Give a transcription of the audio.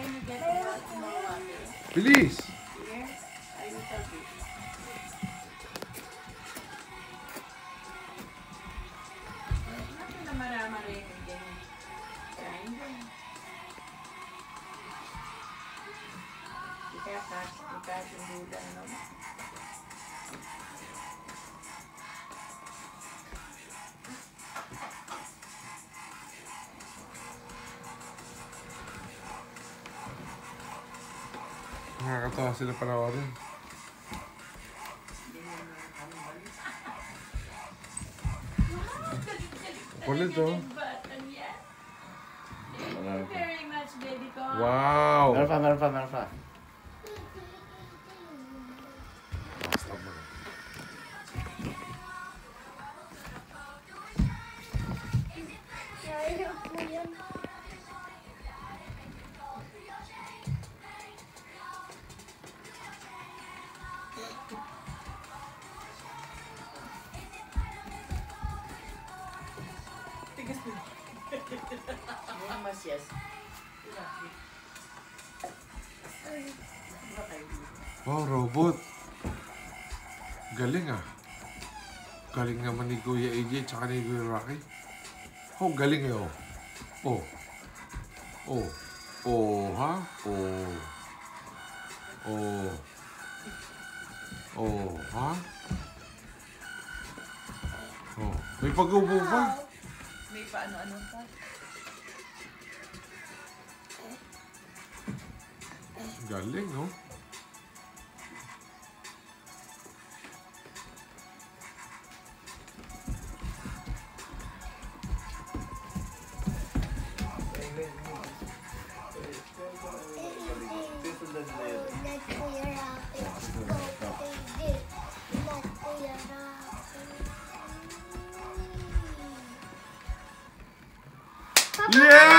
Bilis! Nakakatawa sila panoorin. Kulit oh. Very much, baby ko. Wow! Meron pa. Stop mo. Wow, robot. Galing ah. Galing naman ni Kuya AJ tsaka ni Kuya Rocky. Oh, galing eh oh. Oh, ha? Ha? Oh, may pag-ubo pa. May paano-ano pa. Galing, oh. Yeah!